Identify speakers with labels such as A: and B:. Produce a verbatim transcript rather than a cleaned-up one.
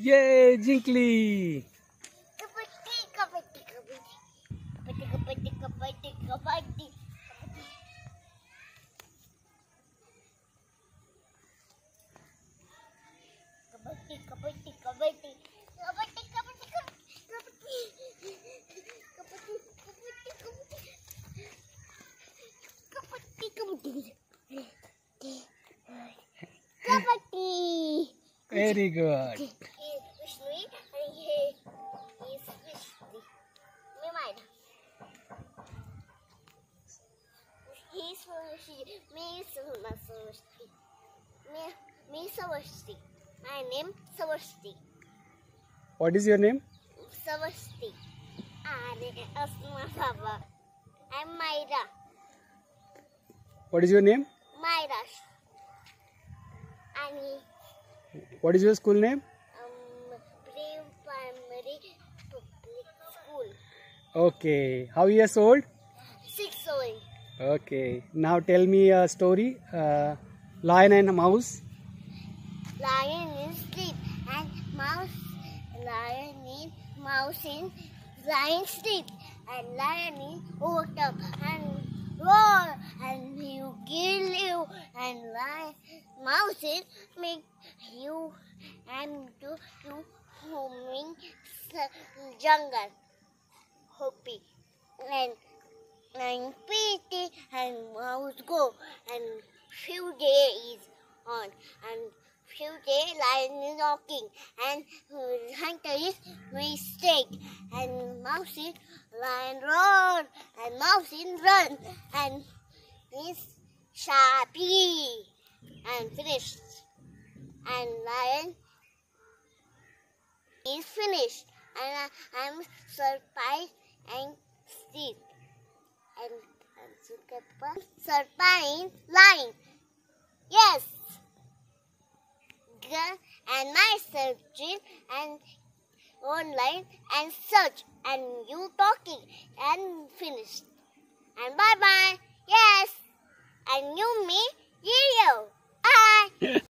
A: Yay, Jinkly!
B: Kabbddi, kabbddi, kabbddi. Kabbddi, kabbddi, kabbddi, kabbddi. Kabbddi, kabbddi, kabbddi. Kabbddi, kabbddi, kabbddi. Kabbddi, kabbddi, kabbddi. Kabbddi.
A: Very good.
B: He is Vishnu and he is Vishnu. Me Mayara. He is Vishnu. Me is Vishnu. Me me Savashti. My name Savashti.
A: What is your name?
B: Savashti. Are Asma Baba. I'm Mayara.
A: What is your name?
B: Mayara. And
A: What is your school name?
B: um, pre-primary public school.
A: Okay. How years old?
B: Six old.
A: Okay. Now tell me a story. Uh, lion and mouse.
B: Lion in sleep and mouse. Lion in mouse in lion sleep and lion in woke up and roar and you kill you and lion mouse in make you and do you homing jungle hoppy and and pity and mouse go and few days on and few day lion is walking and hunter is mistake and mouse is lion roar and mouse is run and is sharpy and finished and lion is finished and I, I'm surprised and sleep and, and surprised lion. Yes. And my searching and online and search and you talking and finished and bye bye. Yes, and you me you. Bye.